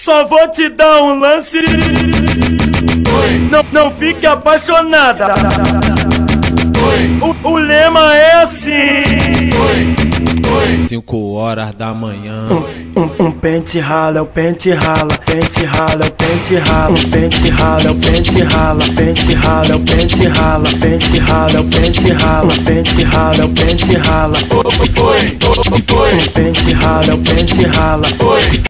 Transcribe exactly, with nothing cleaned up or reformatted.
Só vou te dar um lance. Oi. Não, não fique apaixonada. Oi. O, o lema é assim. Oi. Oi. Cinco horas da manhã. Um, um, um pente rala, o pente rala, pente rala, o pente rala, um pente rala, o pente rala, pente rala, o pente rala, pente rala, o pente rala, pente rala, o pente rala. Oi, oi, oi. Um pente rala, o pente rala. Oi.